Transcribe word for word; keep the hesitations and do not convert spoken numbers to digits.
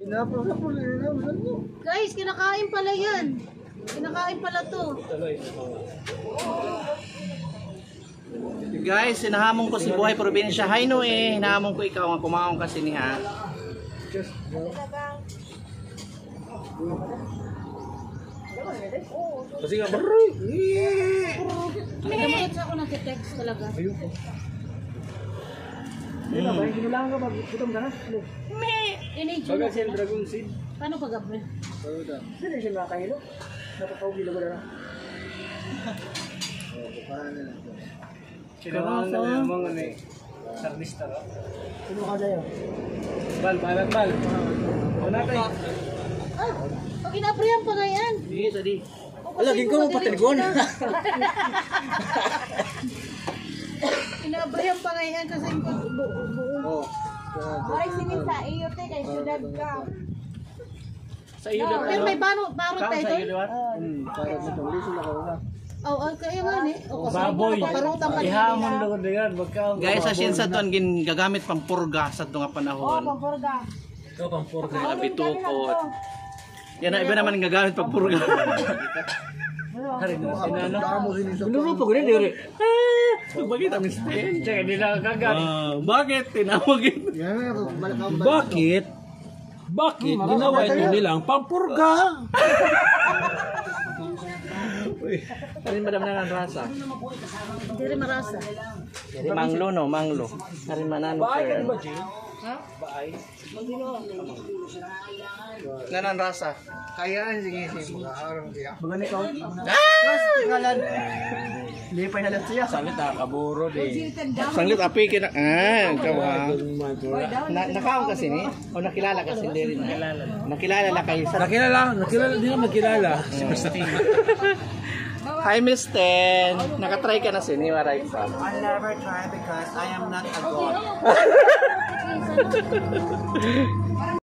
Guys, kinakain pala yan. Kinakain pala to. Guys, hinahamon ko si Buhay Probinsya. Hi Noe, hinahamon ko ikaw nga kumaon kasi niya. Kasi nga baroy. May naman ako nag-text talaga. Ayun ko. Hmm. Ba, hindi lang ka magputom ka na. May energy. Baga siya dragon seed. Paano pag gabi? Sino siya nakahilo? Napapawag gila ko na. Kailangan na yung mga ano eh. Sarnista ka. Sino ka sa'yo? Bal, balat bal. Wala tayo. Ah, pag inapriyan pa nga yan. Sige, tadi. Laging ko mo patiligon. Inabrihan pa nga yan kasi buo. Ay, sinin sa iyo, te, kay syudad ka. Sa iyo daw. Pero may baro, baro Ikaw tayo sa iyo doon. daw. Hmm, para sa tulisin ako na. Oo, oh, kaya nga ni. O, kasi Baboy. paparutan pa Ihamon daw ko diyan, magka. Guys, sa sinsa to ang gin gagamit pang purga sa tunga Oh, panahon. pampurga. Ito pang porga. Mga bitukot. Yan na iba naman ang gagamit pang purga. Hari mo sinano. Binuro pa ko rin dire. Bakit ang mister? Tsaka nila kagat. Ah, bakit tinawag ito? Bakit? Bakit ginawa ito nilang pampurga? Karin madam na ang rasa. Hindi rin marasa. Manglo no, manglo. Karin manano sir. Ha? Nanan rasa. Kaya sige sige. Mga ni ko. Ah! Hindi pa nalat siya. Salita kaburo di. Sanglit api kina. Ah, kawa. Na, nakaon kasi ni o nakilala kasi hindi rin. Nakilala. Nakilala la kayo sa. Nakilala, nakilala din naman nakilala. Hi Miss Ten. Nakatry ka na sini waray pa. I never try because I am not a god.